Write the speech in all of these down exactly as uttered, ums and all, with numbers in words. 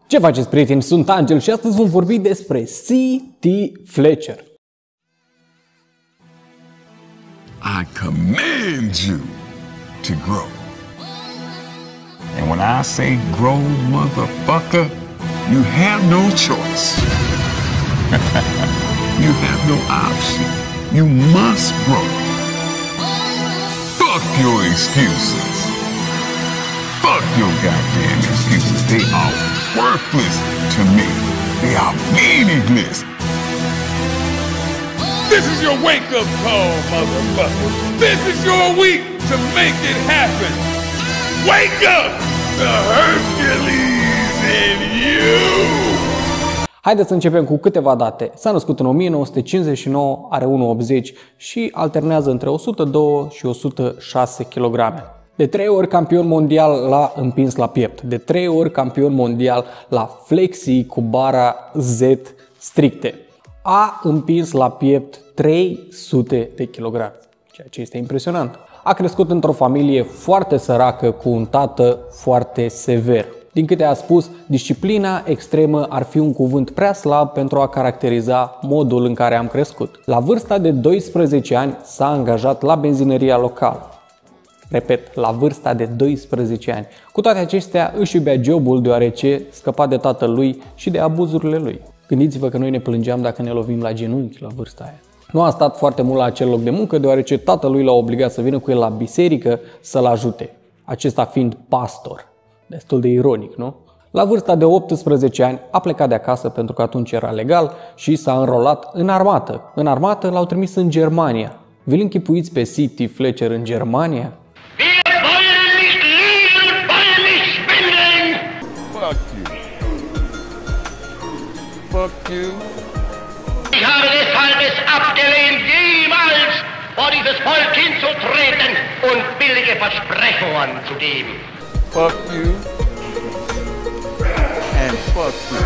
Ce faceți, prieteni? Sunt Angel și astăzi vom vorbi despre C T Fletcher. I command you to grow. And when I say grow, motherfucker, you have no choice. You have no option. You must grow. Fuck your excuses. Fuck your goddamn excuses. They are worthless to me. They are meaningless. This is your wake-up call, motherfucker. This is your week to make it happen. Wake up, the Hercules in you! Haideți să începem cu câteva date. S-a născut în o mie nouă sute cincizeci și nouă, are unu virgulă optzeci și alternează între o sută doi și o sută șase kilograme. De trei ori campion mondial la împins la piept. De trei ori campion mondial la flexii cu bara Z stricte. A împins la piept trei sute de kilograme, ceea ce este impresionant. A crescut într-o familie foarte săracă cu un tată foarte sever. Din câte a spus, disciplina extremă ar fi un cuvânt prea slab pentru a caracteriza modul în care am crescut. La vârsta de doisprezece ani s-a angajat la benzinăria locală. Repet, la vârsta de doisprezece ani. Cu toate acestea își iubea jobul deoarece scăpa de tatăl lui și de abuzurile lui. Gândiți-vă că noi ne plângeam dacă ne lovim la genunchi la vârsta aia. Nu a stat foarte mult la acel loc de muncă deoarece tatălui l-a obligat să vină cu el la biserică să-l ajute. Acesta fiind pastor. Destul de ironic, nu? La vârsta de optsprezece ani a plecat de acasă pentru că atunci era legal și s-a înrolat în armată. În armată l-au trimis în Germania. Vi-l închipuiți pe C T Fletcher în Germania? Fuck you. Ich habe deshalb es abgelehnt, jemals vor dieses Volk hinzutreten und billige Versprechungen zu geben. Fuck you. And fuck you.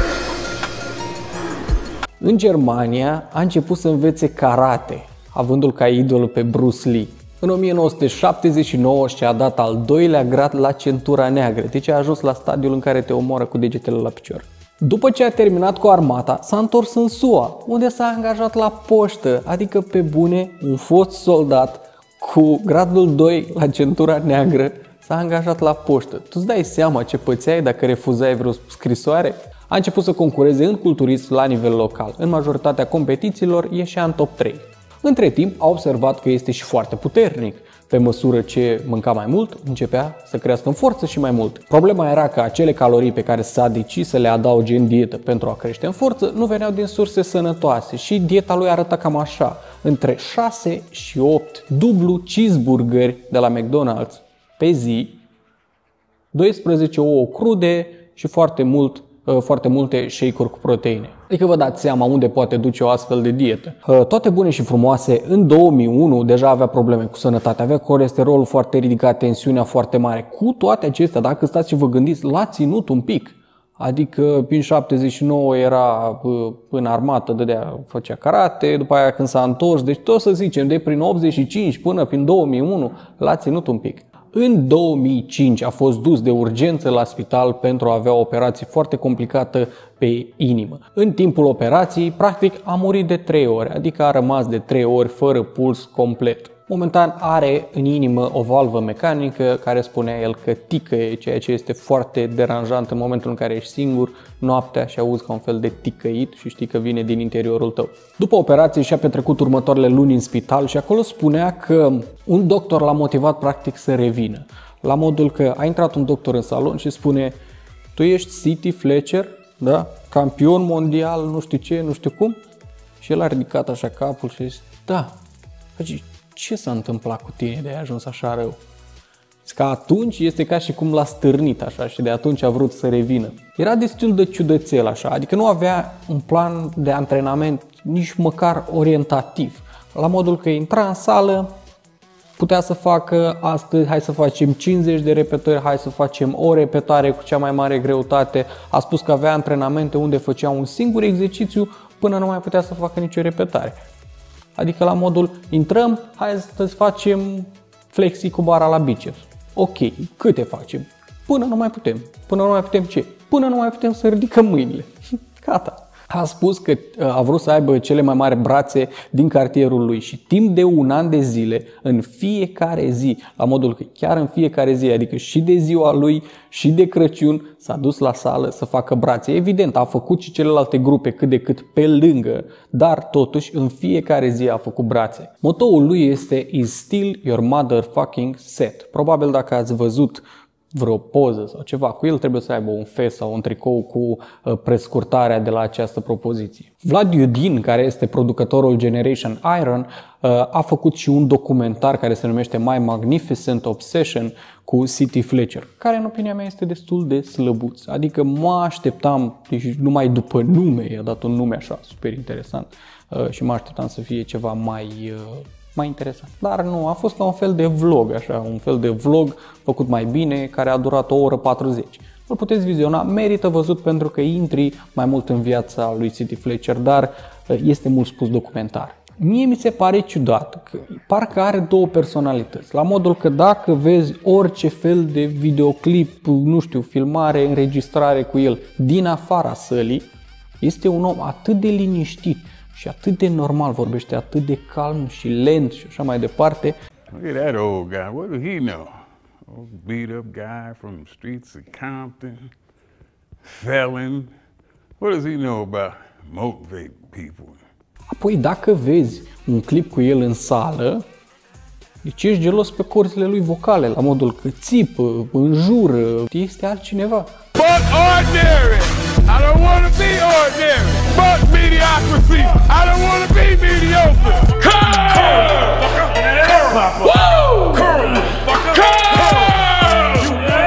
În Germania a început să învețe karate, avându-l ca idol pe Bruce Lee. În o mie nouă sute șaptezeci și nouă și-a dat al doilea grad la centura neagră, deci a ajuns la stadiul în care te omoară cu degetele la picior. După ce a terminat cu armata, s-a întors în S U A, unde s-a angajat la poștă, adică pe bune, un fost soldat cu gradul doi la centura neagră s-a angajat la poștă. Tu îți dai seama ce pățeai dacă refuzai vreo scrisoare? A început să concureze în culturism la nivel local. În majoritatea competițiilor ieșea în top trei. Între timp a observat că este și foarte puternic. Pe măsură ce mânca mai mult, începea să crească în forță și mai mult. Problema era că acele calorii pe care s-a decis să le adauge în dietă pentru a crește în forță nu veneau din surse sănătoase și dieta lui arăta cam așa, între șase și opt dublu cheeseburgeri de la McDonald's pe zi, doisprezece ouă crude și foarte mult foarte multe shake-uri cu proteine. Adică vă dați seama unde poate duce o astfel de dietă. Toate bune și frumoase, în două mii unu deja avea probleme cu sănătatea, avea colesterolul foarte ridicat, tensiunea foarte mare. Cu toate acestea, dacă stați și vă gândiți, l-a ținut un pic. Adică prin șaptezeci și nouă era în armată, dădea, făcea karate, după aia când s-a întors, deci tot să zicem, de prin optzeci și cinci până prin două mii unu l-a ținut un pic. În două mii cinci a fost dus de urgență la spital pentru a avea o operație foarte complicată pe inimă. În timpul operației, practic, a murit de trei ori, adică a rămas de trei ori fără puls complet. Momentan are în inimă o valvă mecanică care spunea el că ticăie, ceea ce este foarte deranjant în momentul în care ești singur noaptea și auzi ca un fel de ticăit și știi că vine din interiorul tău. După operație și-a petrecut următoarele luni în spital și acolo spunea că un doctor l-a motivat practic să revină. La modul că a intrat un doctor în salon și spune: tu ești C T Fletcher, da? Campion mondial, nu știu ce, nu știu cum. Și el a ridicat așa capul și a zis: da, ce s-a întâmplat cu tine de ai ajuns așa rău? Că atunci este ca și cum l-a stârnit așa și de atunci a vrut să revină. Era destul de ciudățel așa, adică nu avea un plan de antrenament nici măcar orientativ. La modul că intra în sală, putea să facă astăzi, hai să facem cincizeci de repetări, hai să facem o repetare cu cea mai mare greutate. A spus că avea antrenamente unde făcea un singur exercițiu până nu mai putea să facă nicio repetare. Adică la modul, intrăm, hai să facem flexii cu bara la biceps. Ok, câte facem? Până nu mai putem. Până nu mai putem ce? până nu mai putem să ridicăm mâinile. Gata. A spus că a vrut să aibă cele mai mari brațe din cartierul lui și timp de un an de zile, în fiecare zi, la modul că chiar în fiecare zi, adică și de ziua lui și de Crăciun, s-a dus la sală să facă brațe. Evident, a făcut și celelalte grupe cât de cât pe lângă, dar totuși în fiecare zi a făcut brațe. Motoul lui este "Is still your motherfucking set". Probabil dacă ați văzut vreo poză sau ceva cu el, trebuie să aibă un fes sau un tricou cu prescurtarea de la această propoziție. Vlad Iudin, care este producătorul Generation Iron, a făcut și un documentar care se numește My Magnificent Obsession cu City Fletcher, care în opinia mea este destul de slăbuț. Adică mă așteptam, deci numai după nume, i-a dat un nume așa super interesant și mă așteptam să fie ceva mai... mai interesant. Dar nu, a fost ca un fel de vlog, așa, un fel de vlog făcut mai bine, care a durat o oră patruzeci. Îl puteți viziona, merită văzut pentru că intri mai mult în viața lui City Fletcher, dar este mult spus documentar. Mie mi se pare ciudat că parcă are două personalități, la modul că dacă vezi orice fel de videoclip, nu știu, filmare, înregistrare cu el din afara sălii, este un om atât de liniștit și atât de normal, vorbește atât de calm și lent și așa mai departe. Look at that old guy. What does he know? Old beat up guy from the streets of Compton, felon. What does he know about motivating people? Apoi dacă vezi un clip cu el în sală, deci ești gelos pe corzile lui vocale, la modul că țipă, înjură, este altcineva. Fuck ordinary! I don't want to be ordinary! Fuck mediocrity! I don't want to be mediocre! Curl! Woo! Curl! Curl!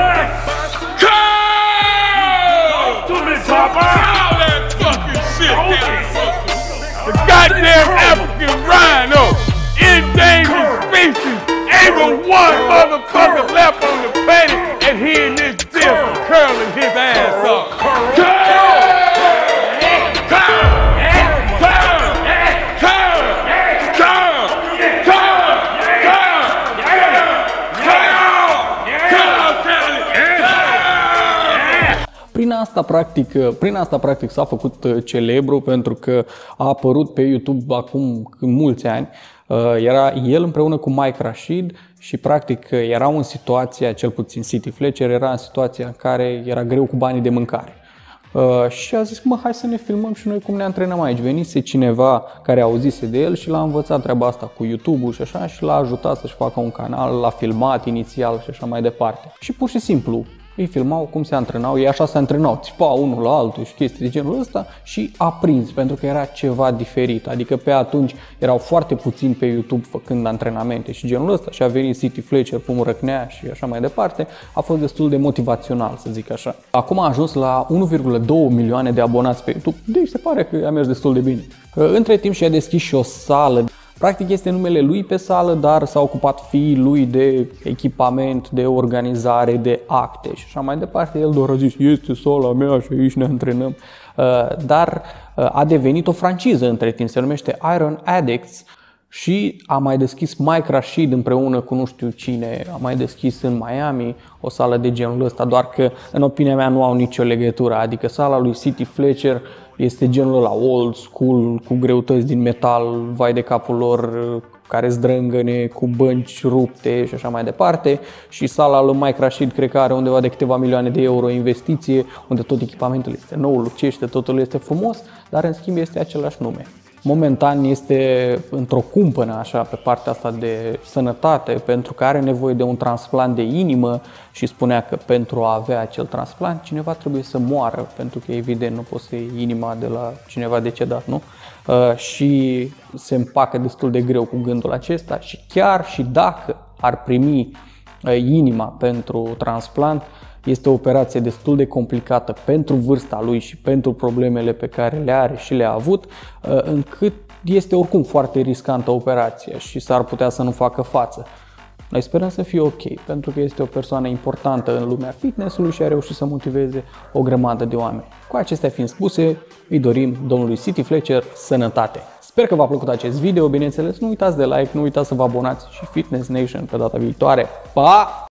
Curl! All that fucking shit down, the goddamn African rhino! Endangered species! Ain't but one motherfucker left on the planet, and he in this dip curling his ass up. Curl! Curl! Curl! Curl! Curl! Curl! Prin asta, practic, prin asta, practic, s-a făcut celebru pentru că a apărut pe YouTube acum mulți ani. Era el împreună cu Mike Rashid și practic erau în situația, cel puțin City Fletcher era în situația în care era greu cu banii de mâncare. Uh, și a zis, mă, hai să ne filmăm și noi cum ne antrenăm aici. Venise cineva care auzise de el și l-a învățat treaba asta cu YouTube-ul și așa și l-a ajutat să-și facă un canal, l-a filmat inițial și așa mai departe. Și pur și simplu îi filmau cum se antrenau, ei așa se antrenau, țipau unul la altul și chestii de genul ăsta și a prins, pentru că era ceva diferit. Adică pe atunci erau foarte puțini pe YouTube făcând antrenamente și genul ăsta și a venit City Fletcher, cum răcnea și așa mai departe. A fost destul de motivațional, să zic așa. Acum a ajuns la unu virgulă doi milioane de abonați pe YouTube, deci se pare că a mers destul de bine. Între timp și-a deschis și o sală. Practic este numele lui pe sală, dar s-a ocupat fiii lui de echipament, de organizare, de acte și așa mai departe. El doar a zis, este sala mea și aici ne antrenăm. Dar a devenit o franciză între timp, se numește Iron Addicts și a mai deschis Mike Rashid împreună cu nu știu cine, a mai deschis în Miami o sală de genul ăsta, doar că în opinia mea nu au nicio legătură. Adică sala lui City Fletcher este genul ăla old school, cu greutăți din metal, vai de capul lor, care zdrângăne, cu bănci rupte și așa mai departe. Și sala lui Mike Rashid cred că are undeva de câteva milioane de euro investiție, unde tot echipamentul este nou, lucește, totul este frumos, dar în schimb este același nume. Momentan este într-o cumpănă așa pe partea asta de sănătate, pentru că are nevoie de un transplant de inimă și spunea că pentru a avea acel transplant cineva trebuie să moară, pentru că evident nu poți să iei inima de la cineva decedat, nu? Uh, și se împacă destul de greu cu gândul acesta și chiar și dacă ar primi uh, inima pentru transplant, este o operație destul de complicată pentru vârsta lui și pentru problemele pe care le are și le-a avut, încât este oricum foarte riscantă operația și s-ar putea să nu facă față. Noi sperăm să fie ok, pentru că este o persoană importantă în lumea fitness-ului și a reușit să motiveze o grămadă de oameni. Cu acestea fiind spuse, îi dorim domnului City Fletcher sănătate. Sper că v-a plăcut acest video, bineînțeles, nu uitați de like, nu uitați să vă abonați și Fitness Nation pe data viitoare. Pa!